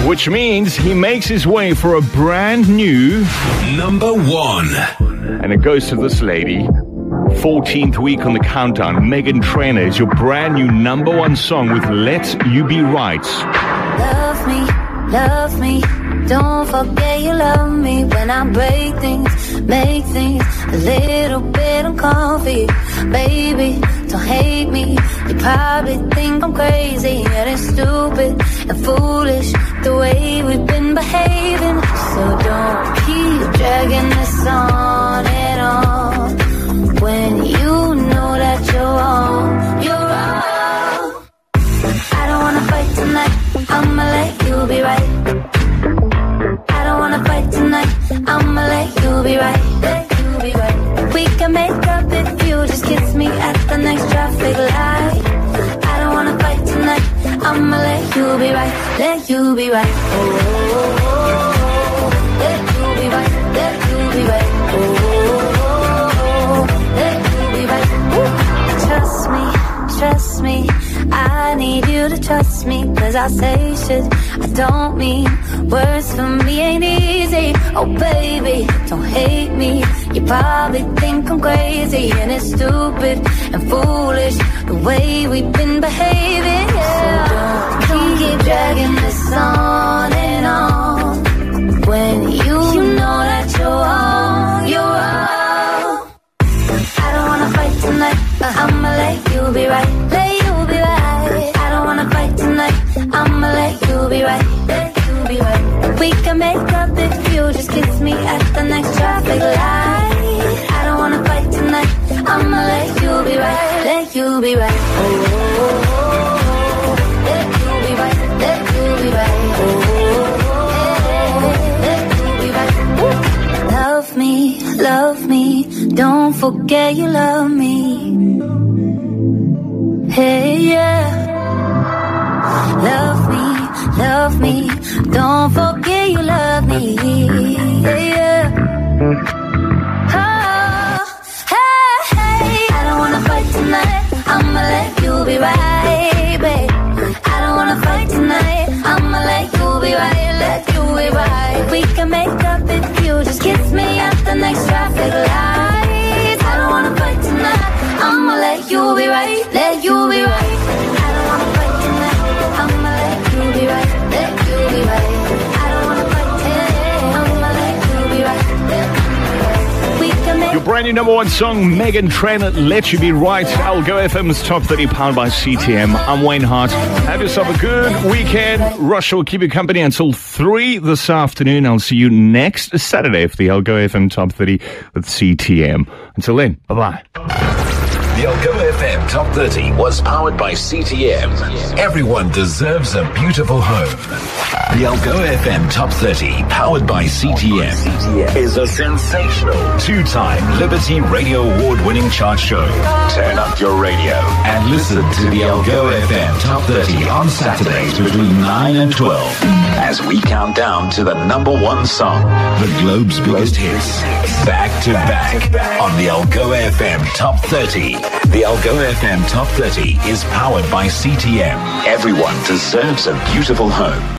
which means he makes his way for a brand new number one. And it goes to this lady. 14th week on the countdown. Meghan Trainor is your brand new number one song with Let You Be Right. Love me, don't forget you love me. When I break things, make things a little bit uncomfy. Baby, don't hate me. You probably think I'm crazy and it's stupid and foolish the way we've been behaving. So don't keep dragging this on and on when you know that you're wrong. You're wrong. I don't wanna fight tonight, I'ma let you be right. I don't wanna fight tonight, I'ma let you be right. Let you be right. We can make up if you just kiss me at the next traffic light. I don't wanna fight tonight, I'ma let you be right. Let you be right. Oh, oh, oh, oh. Let you be right. Let you be right. Oh, oh, oh, oh. Let you be right. Trust me, I need you to trust me. Cause I say shit I don't mean. Words for me ain't easy. Oh baby, don't hate me. You probably think I'm crazy and it's stupid and foolish the way we've been behaving, yeah. So don't keep dragging this on and on when you know that you're wrong. You're wrong. I don't wanna fight tonight, I'ma let you be right. Let you be right. I don't wanna fight tonight, I'ma let you be right. Let you be right. We can make up if you just kiss me at the next traffic light. I don't wanna fight tonight, I'ma let you be right. Let you be right. Oh, oh, oh, oh. Let you be right. Let you be right. Oh, oh, oh, let you be right. Love me, don't forget you love me. Hey, yeah. Love me, don't forget you love me. Hey, yeah. Oh, hey. I don't wanna fight tonight, I'ma let you be right, babe. I don't wanna fight tonight, I'ma let you be right. Let you be right. We can make up if you just kiss me at the next traffic light. I don't wanna fight tonight, I'ma let you be right. Let you be right. I don't wanna fight tonight, I'ma let you be right. Let you be right. I don't wanna fight tonight, I'ma let you be right. Let you be right. We can make Your brand new number one song, Meghan Trainor, Let You Be Right. I'll Go FM's Top 30 powered by CTM. I'm Wayne Hart. Have yourself a good weekend. Rush will keep you company until 3 this afternoon. I'll see you next Saturday for the I'll Go FM Top 30 with CTM. Until then, bye-bye. The Algo FM Top 30 was powered by CTM. Everyone deserves a beautiful home. The Algo FM Top 30, powered by CTM, is a sensational two-time Liberty Radio Award-winning chart show. Turn up your radio and listen to the Algo FM Top 30 on Saturdays between 9 and 12 as we count down to the number one song, the globe's biggest hits, back to back on the Algo FM Top 30. The Algo FM Top 30 is powered by CTM. Everyone deserves a beautiful home.